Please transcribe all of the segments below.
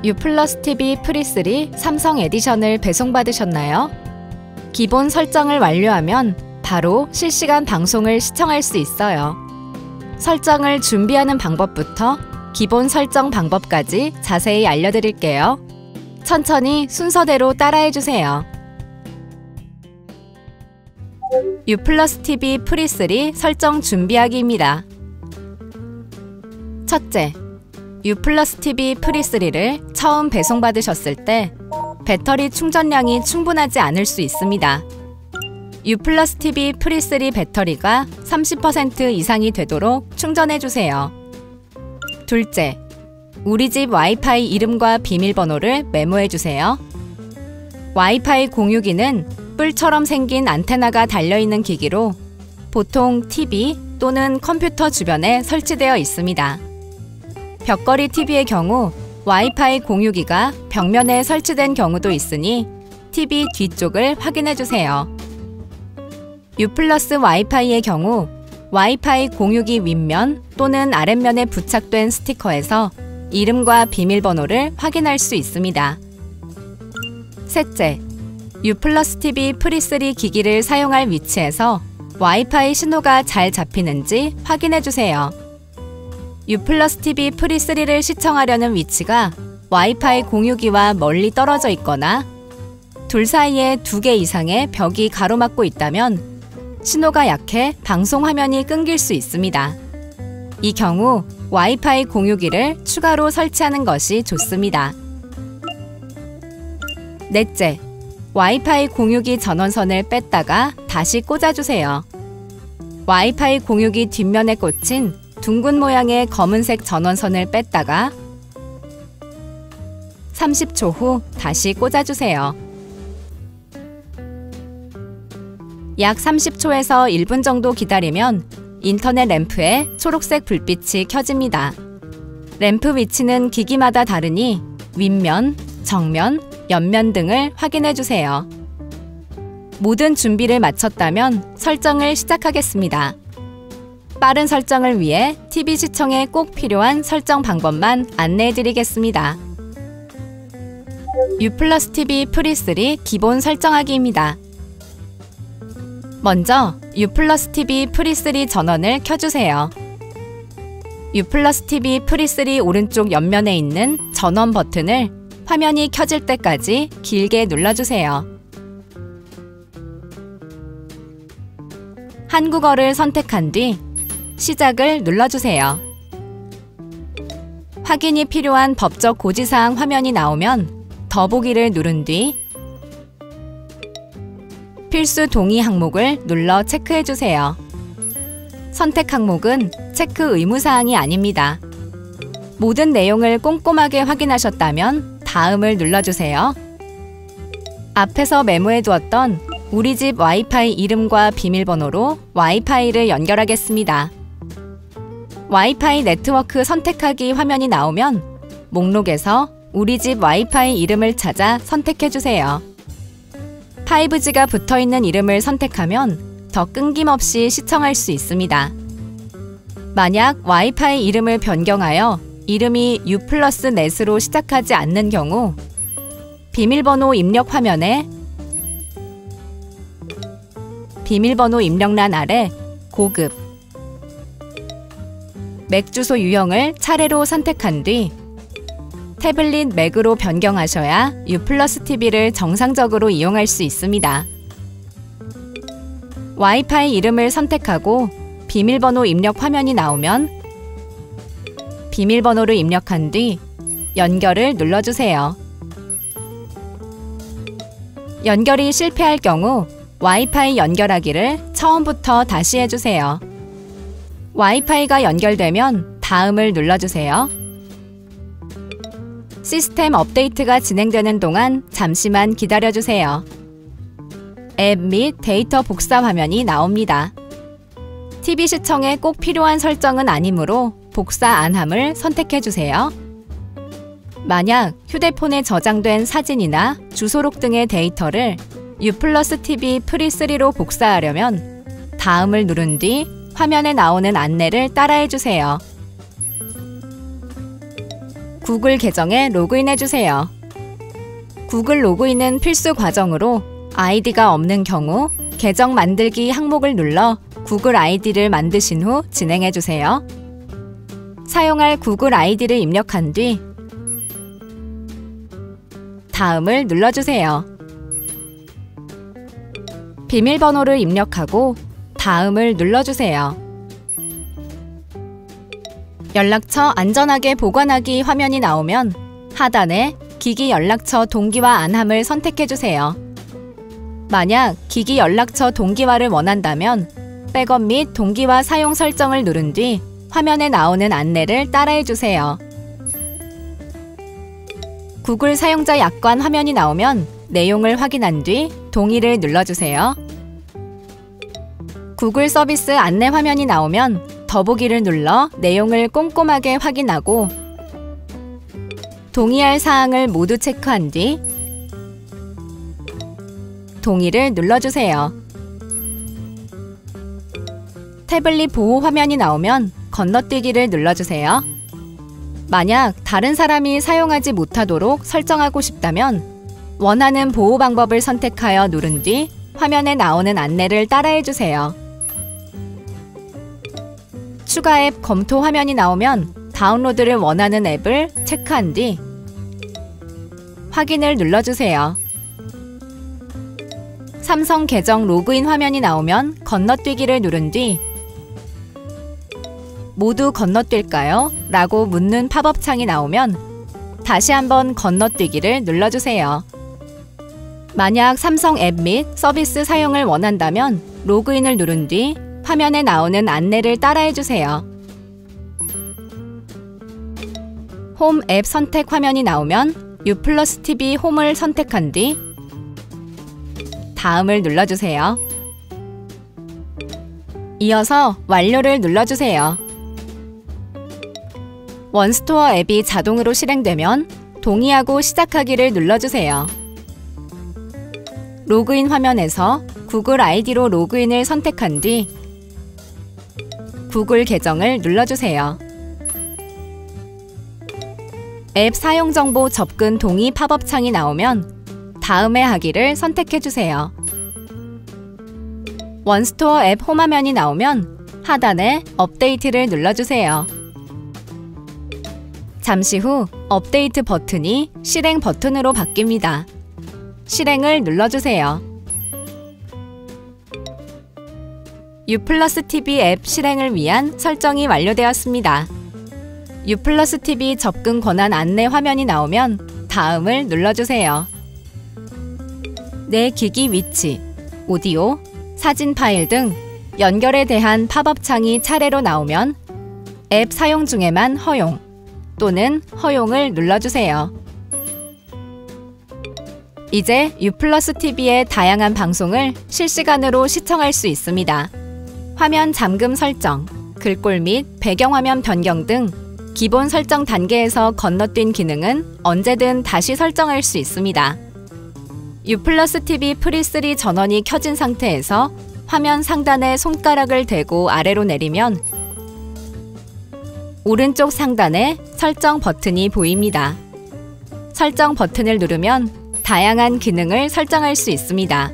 U+TV 프리3 삼성 에디션을 배송받으셨나요? 기본 설정을 완료하면 바로 실시간 방송을 시청할 수 있어요. 설정을 준비하는 방법부터 기본 설정 방법까지 자세히 알려드릴게요. 천천히 순서대로 따라해주세요. U+TV 프리3 설정 준비하기입니다. 첫째, U+TV 프리3를 처음 배송받으셨을 때 배터리 충전량이 충분하지 않을 수 있습니다. U+TV 프리3 배터리가 30% 이상이 되도록 충전해주세요. 둘째, 우리 집 와이파이 이름과 비밀번호를 메모해주세요. 와이파이 공유기는 뿔처럼 생긴 안테나가 달려있는 기기로 보통 TV 또는 컴퓨터 주변에 설치되어 있습니다. 벽걸이 TV의 경우 와이파이 공유기가 벽면에 설치된 경우도 있으니 TV 뒤쪽을 확인해주세요. U+ 와이파이의 경우 와이파이 공유기 윗면 또는 아랫면에 부착된 스티커에서 이름과 비밀번호를 확인할 수 있습니다. 셋째, U+TV 프리3 기기를 사용할 위치에서 와이파이 신호가 잘 잡히는지 확인해주세요. U+TV 프리3를 시청하려는 위치가 와이파이 공유기와 멀리 떨어져 있거나 둘 사이에 2개 이상의 벽이 가로막고 있다면 신호가 약해 방송 화면이 끊길 수 있습니다. 이 경우 와이파이 공유기를 추가로 설치하는 것이 좋습니다. 넷째, 와이파이 공유기 전원선을 뺐다가 다시 꽂아주세요. 와이파이 공유기 뒷면에 꽂힌 둥근 모양의 검은색 전원선을 뺐다가 30초 후 다시 꽂아주세요. 약 30초에서 1분 정도 기다리면 인터넷 램프에 초록색 불빛이 켜집니다. 램프 위치는 기기마다 다르니 윗면, 정면, 옆면 등을 확인해주세요. 모든 준비를 마쳤다면 설정을 시작하겠습니다. 빠른 설정을 위해 TV 시청에 꼭 필요한 설정 방법만 안내해드리겠습니다. U+TV 프리3 기본 설정하기입니다. 먼저 U+TV 프리3 전원을 켜주세요. U+TV 프리3 오른쪽 옆면에 있는 전원 버튼을 화면이 켜질 때까지 길게 눌러주세요. 한국어를 선택한 뒤 시작을 눌러주세요. 확인이 필요한 법적 고지사항 화면이 나오면 더보기를 누른 뒤 필수 동의 항목을 눌러 체크해주세요. 선택 항목은 체크 의무사항이 아닙니다. 모든 내용을 꼼꼼하게 확인하셨다면 다음을 눌러주세요. 앞에서 메모해두었던 우리 집 와이파이 이름과 비밀번호로 와이파이를 연결하겠습니다. 와이파이 네트워크 선택하기 화면이 나오면 목록에서 우리 집 와이파이 이름을 찾아 선택해주세요. 5G가 붙어있는 이름을 선택하면 더 끊김없이 시청할 수 있습니다. 만약 와이파이 이름을 변경하여 이름이 U+net으로 시작하지 않는 경우 비밀번호 입력 화면에 비밀번호 입력란 아래 고급, 맥 주소 유형을 차례로 선택한 뒤 태블릿 맥으로 변경하셔야 U+TV를 정상적으로 이용할 수 있습니다. 와이파이 이름을 선택하고 비밀번호 입력 화면이 나오면 비밀번호를 입력한 뒤 연결을 눌러주세요. 연결이 실패할 경우 와이파이 연결하기를 처음부터 다시 해주세요. 와이파이가 연결되면 다음을 눌러주세요. 시스템 업데이트가 진행되는 동안 잠시만 기다려주세요. 앱 및 데이터 복사 화면이 나옵니다. TV 시청에 꼭 필요한 설정은 아니므로 복사 안함을 선택해주세요. 만약 휴대폰에 저장된 사진이나 주소록 등의 데이터를 U+TV 프리3로 복사하려면 다음을 누른 뒤 화면에 나오는 안내를 따라해주세요. 구글 계정에 로그인해 주세요. 구글 로그인은 필수 과정으로 아이디가 없는 경우 계정 만들기 항목을 눌러 구글 아이디를 만드신 후 진행해 주세요. 사용할 구글 아이디를 입력한 뒤 다음을 눌러주세요. 비밀번호를 입력하고 다음을 눌러주세요. 연락처 안전하게 보관하기 화면이 나오면 하단에 기기 연락처 동기화 안함을 선택해주세요. 만약 기기 연락처 동기화를 원한다면 백업 및 동기화 사용 설정을 누른 뒤 화면에 나오는 안내를 따라해주세요. 구글 사용자 약관 화면이 나오면 내용을 확인한 뒤 동의를 눌러주세요. 구글 서비스 안내 화면이 나오면 더보기를 눌러 내용을 꼼꼼하게 확인하고 동의할 사항을 모두 체크한 뒤 동의를 눌러주세요. 태블릿 보호 화면이 나오면 건너뛰기를 눌러주세요. 만약 다른 사람이 사용하지 못하도록 설정하고 싶다면 원하는 보호 방법을 선택하여 누른 뒤 화면에 나오는 안내를 따라해주세요. 추가 앱 검토 화면이 나오면 다운로드를 원하는 앱을 체크한 뒤 확인을 눌러주세요. 삼성 계정 로그인 화면이 나오면 건너뛰기를 누른 뒤 모두 건너뛸까요? 라고 묻는 팝업 창이 나오면 다시 한번 건너뛰기를 눌러주세요. 만약 삼성 앱 및 서비스 사용을 원한다면 로그인을 누른 뒤 화면에 나오는 안내를 따라해주세요. 홈 앱 선택 화면이 나오면 U+TV 홈을 선택한 뒤 다음을 눌러주세요. 이어서 완료를 눌러주세요. 원스토어 앱이 자동으로 실행되면 동의하고 시작하기를 눌러주세요. 로그인 화면에서 구글 아이디로 로그인을 선택한 뒤 구글 계정을 눌러주세요. 앱 사용정보 접근 동의 팝업 창이 나오면 다음에 하기를 선택해주세요. 원스토어 앱 홈 화면이 나오면 하단에 업데이트를 눌러주세요. 잠시 후 업데이트 버튼이 실행 버튼으로 바뀝니다. 실행을 눌러주세요. U+TV 앱 실행을 위한 설정이 완료되었습니다. U+TV 접근 권한 안내 화면이 나오면 다음을 눌러주세요. 내 기기 위치, 오디오, 사진 파일 등 연결에 대한 팝업 창이 차례로 나오면 앱 사용 중에만 허용 또는 허용을 눌러주세요. 이제 U+TV의 다양한 방송을 실시간으로 시청할 수 있습니다. 화면 잠금 설정, 글꼴 및 배경화면 변경 등 기본 설정 단계에서 건너뛴 기능은 언제든 다시 설정할 수 있습니다. U+TV 프리3 전원이 켜진 상태에서 화면 상단에 손가락을 대고 아래로 내리면 오른쪽 상단에 설정 버튼이 보입니다. 설정 버튼을 누르면 다양한 기능을 설정할 수 있습니다.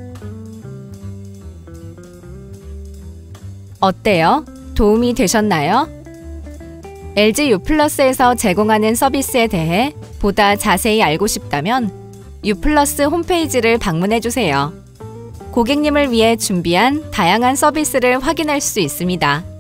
어때요? 도움이 되셨나요? LG U+에서 제공하는 서비스에 대해 보다 자세히 알고 싶다면 U+ 홈페이지를 방문해주세요. 고객님을 위해 준비한 다양한 서비스를 확인할 수 있습니다.